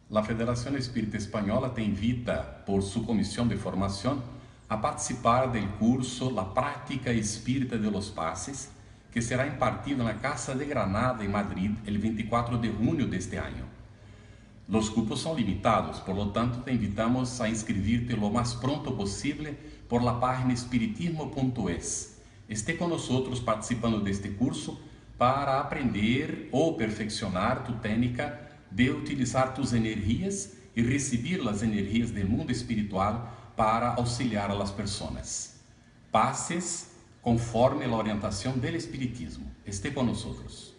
La Federación Espírita Española te invita, por su comisión de formación, a participar del curso La Práctica Espírita de los Pases, que será impartido en la Casa de Granada, en Madrid, el 24 de junio de este año. Los cupos son limitados, por lo tanto te invitamos a inscribirte lo más pronto posible por la página espiritismo.es. Esté con nosotros participando de este curso para aprender o perfeccionar tu técnica de utilizar tus energías y recibir las energías del mundo espiritual para auxiliar a las personas. Pases conforme la orientación del espiritismo. Esté con nosotros.